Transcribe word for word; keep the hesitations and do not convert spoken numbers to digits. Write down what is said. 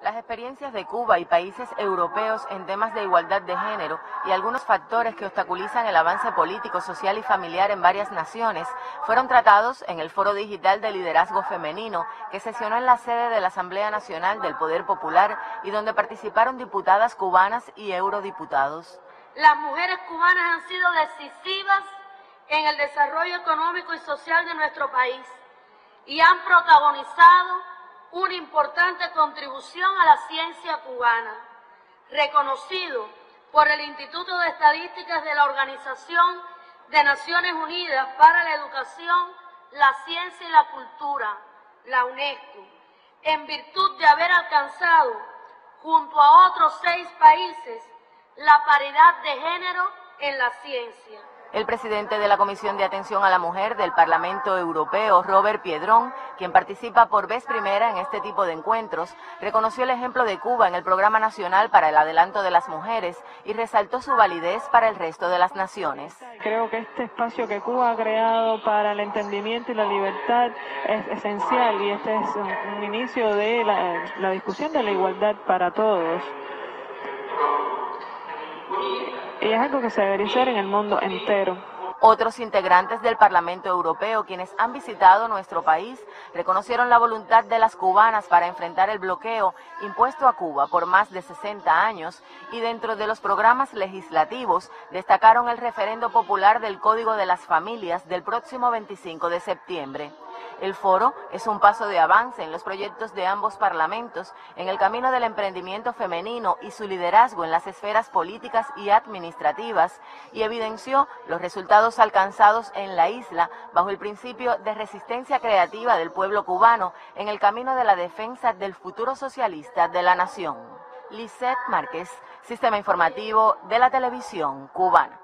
Las experiencias de Cuba y países europeos en temas de igualdad de género y algunos factores que obstaculizan el avance político, social y familiar en varias naciones fueron tratados en el Foro Digital de Liderazgo Femenino que sesionó en la sede de la Asamblea Nacional del Poder Popular y donde participaron diputadas cubanas y eurodiputados. Las mujeres cubanas han sido decisivas en el desarrollo económico y social de nuestro país y han protagonizado una importante contribución a la ciencia cubana, reconocido por el Instituto de Estadísticas de la Organización de Naciones Unidas para la Educación, la Ciencia y la Cultura, la UNESCO, en virtud de haber alcanzado, junto a otros seis países, la paridad de género en la ciencia. El presidente de la Comisión de Atención a la Mujer del Parlamento Europeo, Robert Piedrón, quien participa por vez primera en este tipo de encuentros, reconoció el ejemplo de Cuba en el Programa Nacional para el Adelanto de las Mujeres y resaltó su validez para el resto de las naciones. Creo que este espacio que Cuba ha creado para el entendimiento y la libertad es esencial y este es un, un inicio de la, la discusión de la igualdad para todos. Y es algo que se debería hacer en el mundo entero. Otros integrantes del Parlamento Europeo, quienes han visitado nuestro país, reconocieron la voluntad de las cubanas para enfrentar el bloqueo impuesto a Cuba por más de sesenta años y dentro de los programas legislativos destacaron el referendo popular del Código de las Familias del próximo veinticinco de septiembre. El foro es un paso de avance en los proyectos de ambos parlamentos en el camino del emprendimiento femenino y su liderazgo en las esferas políticas y administrativas y evidenció los resultados alcanzados en la isla bajo el principio de resistencia creativa del pueblo cubano en el camino de la defensa del futuro socialista de la nación. Lisette Márquez, Sistema Informativo de la Televisión Cubana.